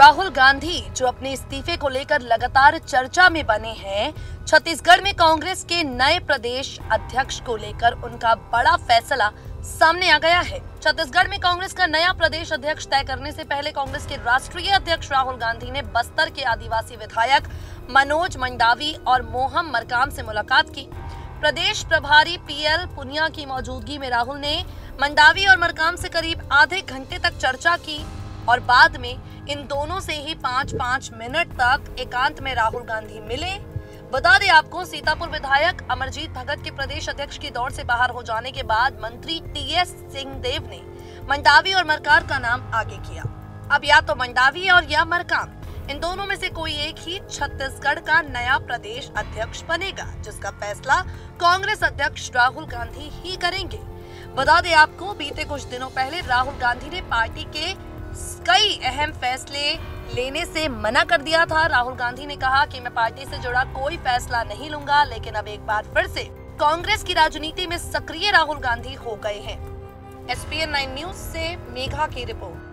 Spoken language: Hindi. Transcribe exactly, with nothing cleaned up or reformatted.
राहुल गांधी जो अपने इस्तीफे को लेकर लगातार चर्चा में बने हैं, छत्तीसगढ़ में कांग्रेस के नए प्रदेश अध्यक्ष को लेकर उनका बड़ा फैसला सामने आ गया है। छत्तीसगढ़ में कांग्रेस का नया प्रदेश अध्यक्ष तय करने से पहले कांग्रेस के राष्ट्रीय अध्यक्ष राहुल गांधी ने बस्तर के आदिवासी विधायक मनोज मंडावी और मोहन मरकाम से मुलाकात की। प्रदेश प्रभारी पीएल पुनिया की मौजूदगी में राहुल ने मंडावी और मरकाम से करीब आधे घंटे तक चर्चा की और बाद में इन दोनों से ही पाँच पाँच मिनट तक एकांत में राहुल गांधी मिले। बता दें आपको, सीतापुर विधायक अमरजीत भगत के प्रदेश अध्यक्ष की दौड़ से बाहर हो जाने के बाद मंत्री टीएस सिंहदेव ने मंडावी और मरकाम का नाम आगे किया। अब या तो मंडावी और या मरकाम, इन दोनों में से कोई एक ही छत्तीसगढ़ का नया प्रदेश अध्यक्ष बनेगा, जिसका फैसला कांग्रेस अध्यक्ष राहुल गांधी ही करेंगे। बता दें आपको, बीते कुछ दिनों पहले राहुल गांधी ने पार्टी के कई अहम फैसले लेने से मना कर दिया था। राहुल गांधी ने कहा कि मैं पार्टी से जुड़ा कोई फैसला नहीं लूंगा, लेकिन अब एक बार फिर से कांग्रेस की राजनीति में सक्रिय राहुल गांधी हो गए हैं। एसपीएन नाइन न्यूज से मेघा की रिपोर्ट।